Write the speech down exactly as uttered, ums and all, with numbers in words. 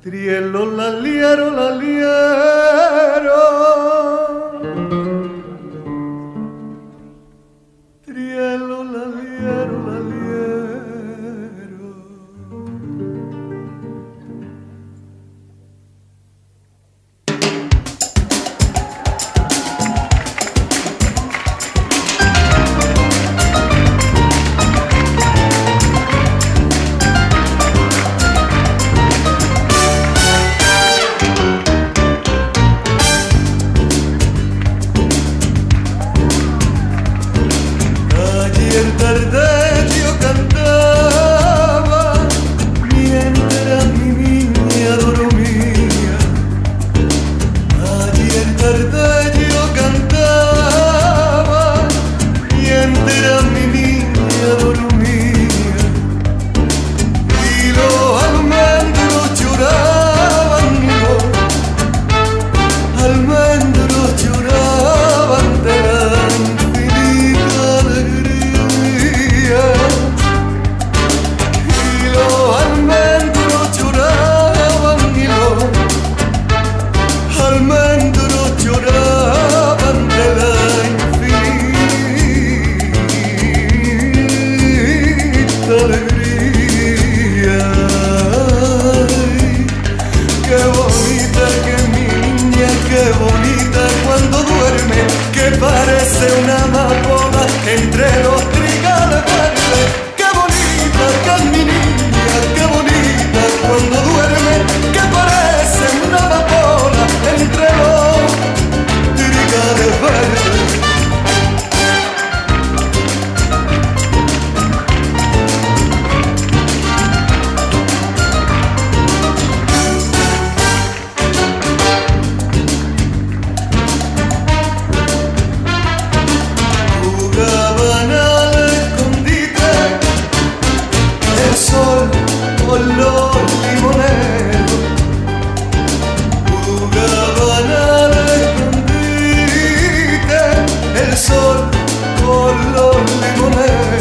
Trielo la liero, la liero. Trielo la liero, la liero. Ayer tarde yo cantaba mientras mi niña dormía. Ayer tarde yo cantaba mientras mi niña dormía. Y los almendros lloraban, los almendros lloraban de la infinita alegría. Y los almendros lloraban, y los almendros lloraban de la infinita alegría. Ay, qué bonita que es mi niña, qué bonita cuando duerme, que parece una amapola entre los trigales verdes. Qué bonita que es mi niña, qué bonita cuando duerme, que parece una amapola entre los trigales verdes. Jugaban al escondite el sol con los limoneros. Jugaban al escondite el sol con los limoneros.